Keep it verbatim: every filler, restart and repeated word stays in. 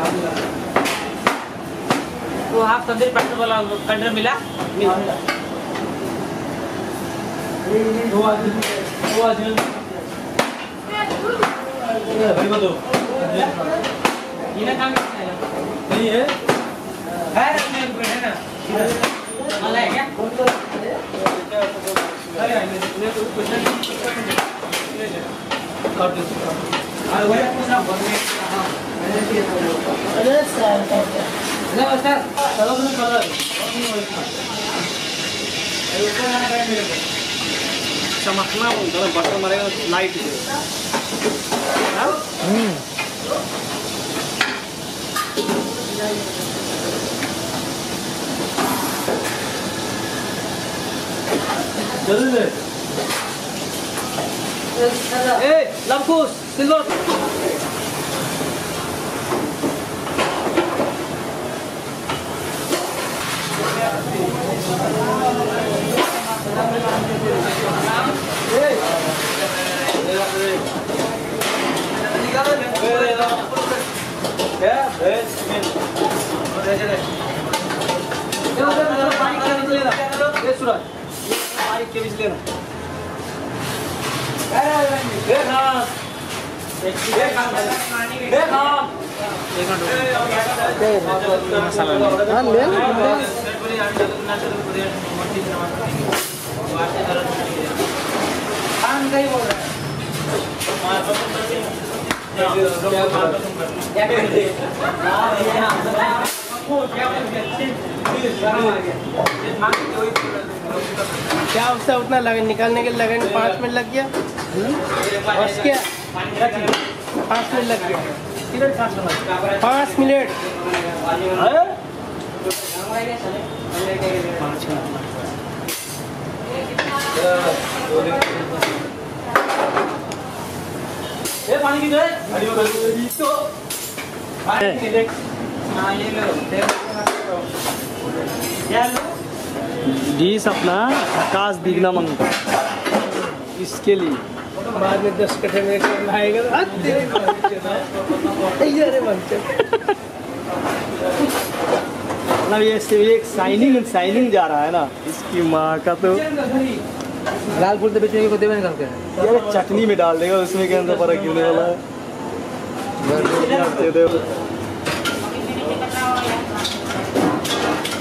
तो half tandoori petrol वाला container मिला दो आदमी दो आदमी भाई बताओ ये काम नहीं है है अपने ऊपर है ना माला है क्या अरे मैं तो कुछ नहीं काट दो अरे वही पूरा बनने हां अरे सर ना सर चलो तुम कर रहे हो चमकना बोलता है बटर मारेगा लाइट हम्म जल्दी ले ए लंकुस सिल्वर क्या उससे उतना लगन निकालने के लगन पाँच मिनट लग गया बस क्या पाँच मिनट लग गया पाँच मिनट पानी की डिश अपना आकाश दिगना मंगता इसके लिए बाद में दस कट्ठे में करना आएगा मतलब ये एक शाइनिंग शाइनिंग जा रहा है ना इसकी माँ का तो लाल फूल तो बेचने को देवे निकाल के यार चटनी में डाल देगा उसमें के अंदर फर्क क्यों नहीं वाला है दे दे